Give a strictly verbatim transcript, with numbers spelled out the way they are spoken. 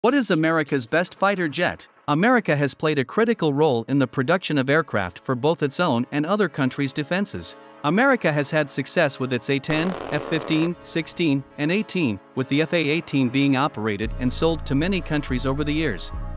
What is America's best fighter jet? America has played a critical role in the production of aircraft for both its own and other countries' defenses. America has had success with its A ten, F fifteen, sixteen, and eighteen, with the F A eighteen being operated and sold to many countries over the years.